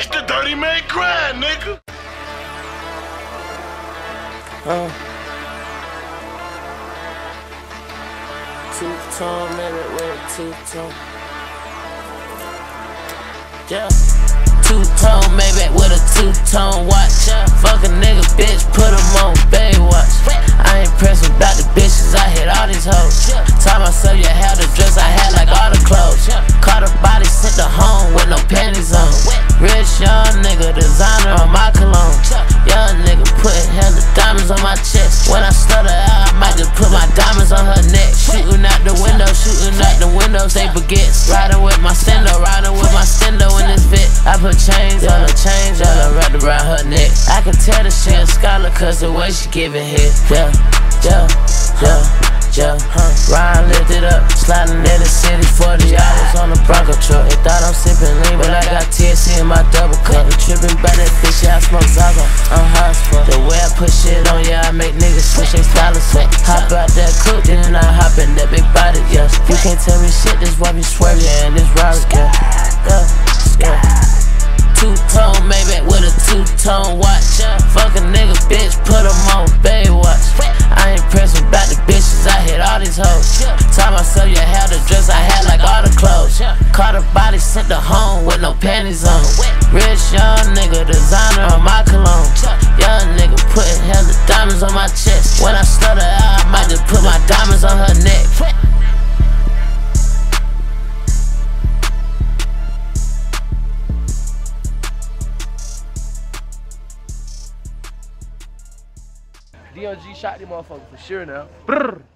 It's the dirty man grind, nigga. Two-tone, maybe with a two-tone. Yeah. Two-tone, maybe with a two-tone watch. Fuck a nigga, bitch, put him on Baywatch. I ain't pressing about the bitches, I hit all these hoes. Taught myself you had the dress, I had like all the clothes. Caught a body, sent her home with no panties on. Rich young nigga, designer on my cologne. Young nigga putting hella diamonds on my chest. When I stutter out, I might just put my diamonds on her neck. Shooting out the window, say baguettes. Riding with my stendo, in this Vic. I put chains on her, wrapped around her neck. I can tell that she a scholar, cause the way she giving head. Ryan lifted up, sliding in the city, 40 hours on the Bronco truck. They thought I'm sipping lean, but I got THC in my double cup. They tripping by that bitch, yeah, I smoke Zago, I'm high as fuck. The way I put shit on, yeah, I make niggas switch they styles up. Hop out that coupe, then I hop in that big body, yeah. You can't tell me shit, this why we swerving, and this Rari, yeah. Two-tone, maybe with a two-tone watch. Fuck a nigga, bitch, put him on Baywatch. I ain't pressing about the bitches, I hit all these hoes. Taught myself you had the dress, I had like all the clothes. Caught a body, sent her home with no panties on. Rich young nigga, designer on my cologne. Young nigga putting hella diamonds on my chest. When I stutter out, I might just put my diamonds on her neck. DOG shot them motherfuckers for sure now. Brrr.